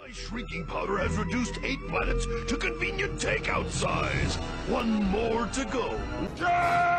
My shrinking powder has reduced 8 planets to convenient takeout size. One more to go.